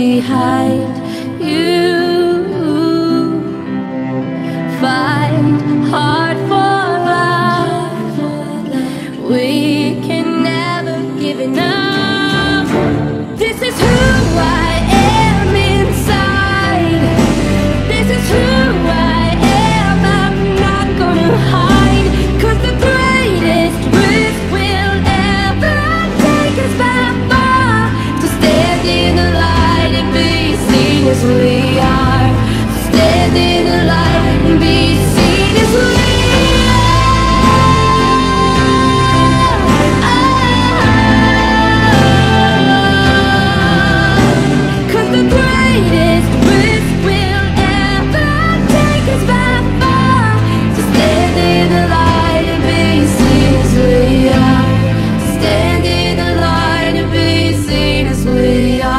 behind you. Fight hard for life. We can never give enough. This is who I am inside. This is who I am. I'm not gonna hide. 'Cause the greatest risk will ever take us by far. To stand in the light and be seen as we are. To stand in the light and be seen as we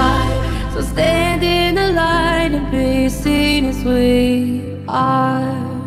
stand in the light and be seen as we are.